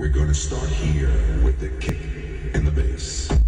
We're gonna start here with the kick and the bass.